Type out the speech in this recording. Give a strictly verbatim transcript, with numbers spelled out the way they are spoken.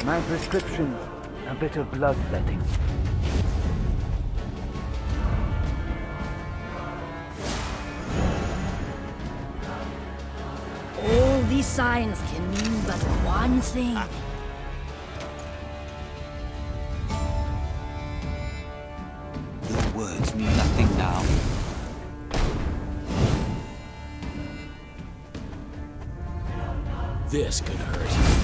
My prescription, a bit of bloodletting. All these signs can mean but one thing. Your words mean nothing now. This could hurt.